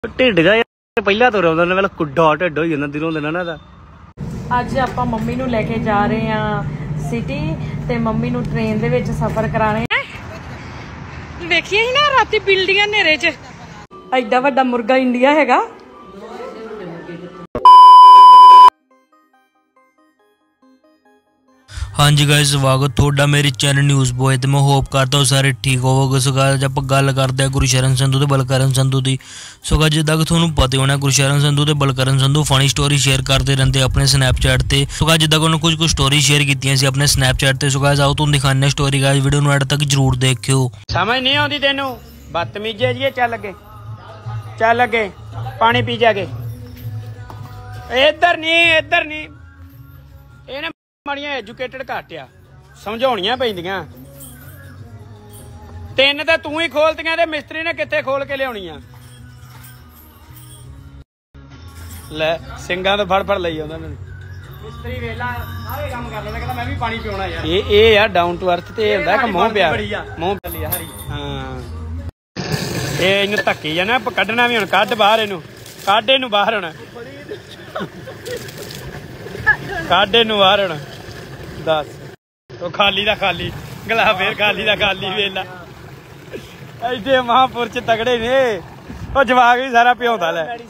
ਢਿੱਡ ਦਾ ਪਹਿਲਾਂ ਤੋਂ ਰੋਂਦਾ ਨਾ, ਕੁੱਡਾ ਢਿੱਡ ਹੋ ਜਾਂਦਾ ਦਿਨੋਂ ਦਿਨ ਇਹਨਾਂ ਦਾ। ਅੱਜ ਆਪਾਂ ਮੰਮੀ ਨੂੰ ਲੈ ਕੇ ਜਾ ਰਹੇ ਆ ਸਿਟੀ ਤੇ ਮੰਮੀ ਨੂੰ ਟ੍ਰੇਨ ਦੇ ਵਿੱਚ ਸਫ਼ਰ ਕਰਾ ਰਹੇ ਆ। ਵੇਖੀਏ ਹੀ ਨਾ ਰਾਤੀ ਬਿਲਡਿੰਗਾਂ ਹਨੇਰੇ 'ਚ ਐਡਾ ਵੱਡਾ ਮੁਰਗਾ ਇੰਡੀਆ ਹੈਗਾ। हाँ जी गाइस, स्वागत थोड़ा मेरे चैनल न्यूज़ बॉय ते मैं होप करता हूँ सारे ठीक होवोगे। सो गाइस आप गल करते हैं गुरशरण संधू ते बलकरण संधू की। सो गाइस जिद्दां कि तुहानूं पता होना गुरशरण संधू ते Balkaran Sandhu funny story share करते रहते अपने स्नैपचैट ते। सो गाइस जिद्दां कि उन्होंने कुछ स्टोरी शेयर कीतियां सी अपने स्नैपचैट ते। सो गाइस आओ तुहानूं दिखाने स्टोरी। गाइस वीडियो नूं एंड तक जरूर देखियो। समझ नहीं आती तेनू बदतमीजे जी। चल अगे पानी पी जाके। इधर नहीं इन्हें माड़ियां एजुकेटेड घट आ, समझाउणियां पैंदियां। तीन तो तू ही खोलतियां ते मिस्त्री ने कित्थे खोल के लियाउणियां। ले सिंगां तो फड़ लई आउंदा मैनूं मिस्त्री। वेला सारे काम कर लैंदा, कहंदा मैं भी पानी पीउणा यार। ये यार डाउन टू अर्थ ते हुंदा कि मोह प्यार लिया हरी। हां ये इन्हूं धक्की जाना कड्ढना भी। हुण कड्ढ बाहर इहनूं, कड्ढ इहनूं बाहर। हुण कड्ढ इहनूं बाहर। हुण दस तो खाली दा खाली गला, फिर खाली दा खाली। वेला ऐसे महापुरश तगड़े ने। वो जवाक भी सारा भ्योंदा।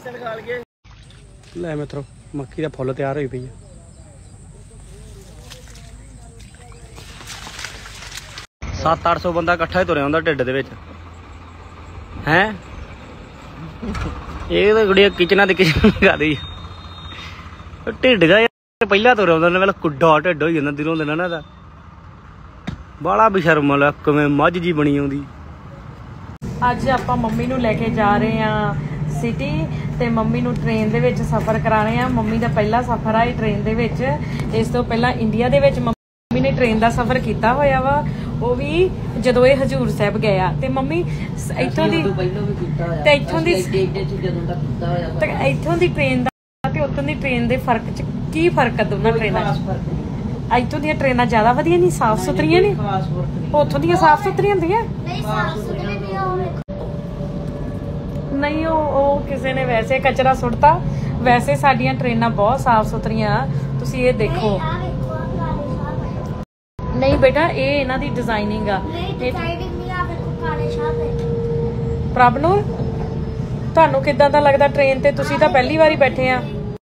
ले मित्रो मक्की दा फुल तैयार होई पई है। सत्त 800 बंदा इकट्ठा ही तुरिया हुंदा ढिड्ड दे विच हैं। ਇਹ ਤਾਂ ਗੁੜੀਆ ਕਿਚਨਾਂ ਦੀ ਕਿਚਨ ਲਗਾ ਦੀ। ਢਿੱਡ ਦਾ ਪਹਿਲਾਂ ਤੋਂ ਰੋਂਦਾ ਨਾ, ਕੁੱਡਾ ਢਿੱਡ ਹੋ ਜਾਂਦਾ ਦਿਨੋਂ ਦਿਨ ਇਹਨਾਂ ਦਾ। ਬਾਲਾ ਬੇਸ਼ਰਮ ਵਾਲਾ ਕਿਵੇਂ ਮੱਝ ਜੀ ਬਣੀ ਆਉਂਦੀ। ਅੱਜ ਆਪਾਂ ਮੰਮੀ ਨੂੰ ਲੈ ਕੇ ਜਾ ਰਹੇ ਆ ਸਿਟੀ ਤੇ ਮੰਮੀ ਨੂੰ ਟ੍ਰੇਨ ਦੇ ਵਿੱਚ ਸਫ਼ਰ ਕਰਾ ਰਹੇ ਆ। ਮੰਮੀ ਦਾ ਪਹਿਲਾ ਸਫ਼ਰ ਆ ਇਹ ਟ੍ਰੇਨ ਦੇ ਵਿੱਚ। ਇਸ ਤੋਂ ਪਹਿਲਾਂ ਇੰਡੀਆ ਦੇ ਵਿੱਚ ਮੰਮੀ ਨੇ ਟ੍ਰੇਨ ਦਾ ਸਫ਼ਰ ਕੀਤਾ ਹੋਇਆ ਵਾ, ਉਹ ਵੀ ਜਦੋਂ ਇਹ ਹਜ਼ੂਰ ਸਾਹਿਬ ਗਏ ਆ। ਤੇ ਮੰਮੀ ਇੱਥੋਂ ਦੀ ਤੇ ਇੱਥੋਂ ਦੀ ਟ੍ਰੇਨ ਦਾ ਤੇ ਉੱਥੋਂ ਦੀ ਟ੍ਰੇਨ ਦੇ ਫਰਕ ਚ ਕੀ ਫਰਕ ਆ ਦੋਨਾਂ ਟ੍ਰੇਨਾਂ 'ਚ? ਇੱਥੋਂ ਦੀਆਂ ਟ੍ਰੇਨਾਂ ਜ਼ਿਆਦਾ ਵਧੀਆ ਨਹੀਂ, ਸਾਫ਼ ਸੁਥਰੀਆਂ ਨੇ। ਉੱਥੋਂ ਦੀਆਂ ਸਾਫ਼ ਸੁਥਰੀਆਂ ਹੁੰਦੀਆਂ ਨਹੀਂ। ਉਹ ਕਿਸੇ ਨੇ ਵੈਸੇ ਕਚਰਾ ਸੁੱਟਤਾ। ਵੈਸੇ ਸਾਡੀਆਂ ਟ੍ਰੇਨਾਂ ਬਹੁਤ ਸਾਫ਼ ਸੁਥਰੀਆਂ। ਤੁਸੀਂ ਇਹ ਦੇਖੋ। ਨਹੀਂ ਬੇਟਾ ਇਹ ਇਹਨਾਂ ਦੀ ਡਿਜ਼ਾਈਨਿੰਗ ਆ। ਪ੍ਰਭ ਨੂੰ ਤੁਹਾਨੂੰ ਕਿੱਦਾਂ ਦਾ ਲੱਗਦਾ ਟ੍ਰੇਨ ਤੇ? ਤੁਸੀਂ ਤਾਂ ਪਹਿਲੀ ਵਾਰੀ ਬੈਠੇ ਆ।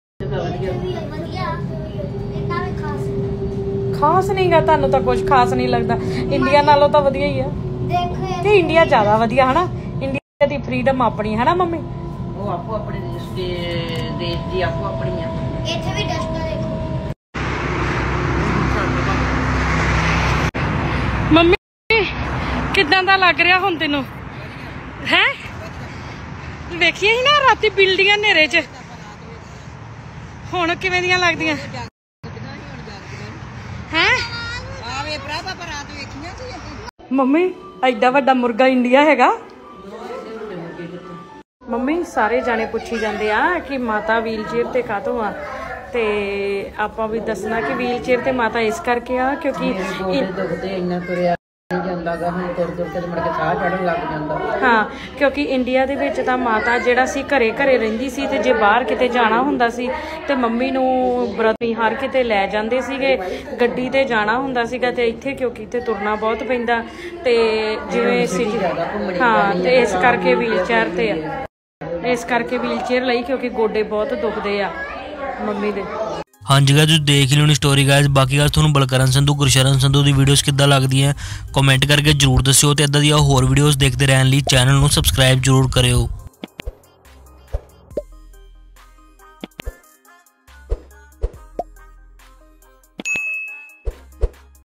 ਖਾਸ ਨਹੀਂਗਾ ਤੁਹਾਨੂੰ ਤਾਂ? ਕੁਝ ਖਾਸ ਨਹੀਂ ਲੱਗਦਾ? ਇੰਡੀਆ ਨਾਲੋਂ ਤਾਂ ਵਧੀਆ ਹੀ ਆ ਕਿ ਇੰਡੀਆ ਜ਼ਿਆਦਾ ਵਧੀਆ ਹਨਾ? ਇੰਡੀਆ ਦੀ ਫਰੀडम ਆਪਣੀ ਹਨਾ ਮੰਮੀ? ਉਹ ਆਪੋ ਆਪਣੇ ਦੇਸ਼ ਦੀ ਆਪੋ ਆਪਣੀ ਆ। ਇੱਥੇ ਵੀ ਡਸਟਰ ਦੇਖੋ ਮੰਮੀ। ਕਿੱਦਾਂ ਦਾ ਲੱਗ ਰਿਹਾ ਹੁਣ ਤੈਨੂੰ ਹੈ? ਵੇਖੀਏ ਹੀ ਨਾ ਰਾਤੀ ਬਿਲਡਿੰਗਾਂ ਹਨੇਰੇ 'ਚ ਹੁਣ ਕਿਵੇਂ ਦੀਆਂ ਲੱਗਦੀਆਂ ਹੈ? ਮੰਮੀ ਐਡਾ ਵੱਡਾ ਮੁਰਗਾ ਇੰਡੀਆ ਹੈਗਾ। ਮੰਮੀ ਸਾਰੇ ਜਾਣੇ ਪੁੱਛੀ ਜਾਂਦੇ ਆ ਕਿ ਮਾਤਾ ਵੀਲ ਚੇਅਰ ਤੇ ਕਾਹਤੋਂ ਆ, ਤੇ ਆਪਾਂ ਵੀ ਦੱਸਣਾ ਕਿ ਵੀਲ ਚੇਅਰ ਤੇ ਮਾਤਾ ਇਸ ਕਰਕੇ ਆ ਕਿਉਂਕਿ ਹਾਂ ਕਿਉਂਕਿ ਇੰਡੀਆ ਦੇ ਵਿੱਚ ਤਾਂ ਮਾਤਾ ਜਿਹੜਾ ਸੀ ਘਰੇ ਰਹਿੰਦੀ ਸੀ, ਤੇ ਜੇ ਬਾਹਰ ਕਿਤੇ ਜਾਣਾ ਹੁੰਦਾ ਸੀ ਤੇ ਮੰਮੀ ਨੂੰ ਬਰਤਨੀ ਹਰ ਕਿਤੇ ਲੈ ਜਾਂਦੇ ਸੀਗੇ। ਗੱਡੀ ਤੇ ਜਾਣਾ ਹੁੰਦਾ ਸੀਗਾ ਤੇ ਇੱਥੇ ਕਿਉਂਕਿ ਇੱਥੇ ਤੁਰਨਾ ਬਹੁਤ ਪੈਂਦਾ ਤੇ ਜਿਵੇਂ ਹਾਂ ਤੇ ਇਸ ਕਰਕੇ ਵੀਲ ਚੇਅਰ ਤੇ ਆ। ਇਸ ਕਰਕੇ ਵੀਲ ਚੇਅਰ ਲਈ ਕਿਉਂਕਿ ਗੋਡੇ ਬਹੁਤ ਦੁਖਦੇ ਆ ਮੰਮੀ ਦੇ। हाँ जी गाइस देख ली स्टोरी गाइस। बाकी गाइस तुहानूं बलकरण संधू गुरशरण संधू की वीडियोज़ किद्दां लगदियां कमेंट करके जरूर दस्सिओ। ते इदां दी होर वीडियोज़ देखते रहने लई चैनल नूं सबसक्राइब जरूर करिओ।